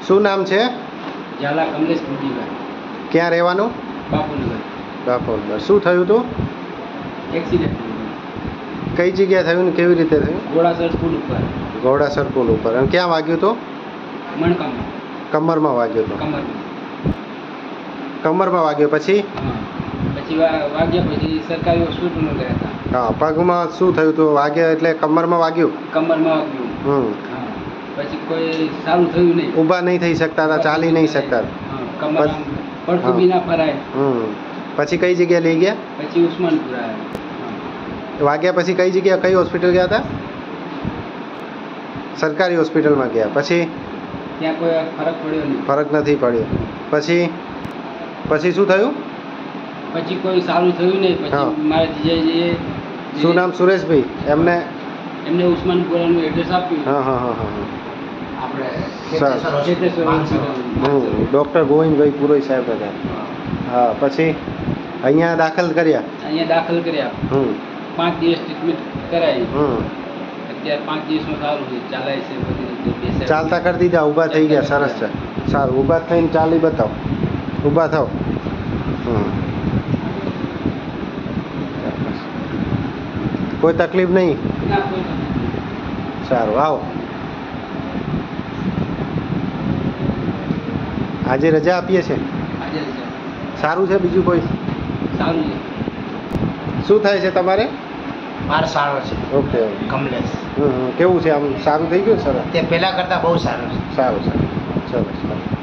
શું નામ છે? ઝાલા કમલેશ કુંડીભાઈ. ક્યાં રહેવાનું? બાપુનગર. બાપુનગર. શું થયું હતું? એક્સિડન્ટ. કઈ જગ્યાએ થયું ને કેવી રીતે થયું? ઘોડાસર પુલ ઉપર. ઘોડાસર પુલ ઉપર. અને ક્યાં વાગ્યું હતું? મણકામાં. કમરમાં વાગ્યું હતું. કમરમાં વાગ્યો પછી? પછી વાગ્યા પછી સરકારી હોસ્પિટલમાં ગયા હતા. હા, પગમાં શું થયું હતું? વાગ્યા એટલે કમરમાં વાગ્યું? કમરમાં વાગ્યું. પછી કોઈ સારું થયું નહીં. ઊભા નહીં થઈ શકતા હતા, ચાલી નહીં શકતા. કમર પડતું બી ના ફરાય. પછી કઈ જગ્યાએ લઈ ગયા? પછી ઉસ્માનપુર આવ્યા. વાગ્યા પછી કઈ જગ્યાએ, કઈ હોસ્પિટલ ગયા હતા? સરકારી હોસ્પિટલમાં ગયા. પછી ત્યાં કોઈ ફરક પડ્યો નહીં. ફરક નથી પડ્યો. પછી શું થયું? પછી કોઈ સારું થયું નહીં. પછી મારા જીજાજીએ. શું નામ? સુરેશભાઈ. એમને ઉસ્માનપુરાનું એડ્રેસ આપ્યું. આપણે ડૉક્ટર ગોવિંદભાઈ પુરોહિત સાહેબ હતા. હા, પછી અહીંયા દાખલ કર્યા. 5 દિવસ ટ્રીટમેન્ટ કરાવી. અત્યારે 5 દિવસમાં સારું છે, ચાલાય છે બધી રીતે. ચાલતા કરી દીધા, ઊભા થઈ ગયા. સરસ છે, સારું. ઊભા થઈને ચાલી બતાવો. ઊભા થાવ. કોઈ તકલીફ નહીં? સારું, આવો. આજે રજા આપીએ છીએ. સારું છે? બીજું કોઈ? સારું છે. શું થાય છે તમારે? મારે સારો છે. ઓકે. કમલેશ. કેવું છે? આમ સારું થઈ ગયું? સરસ. તે પહેલાં કરતાં બહુ સારું છે. સારું. સરસ.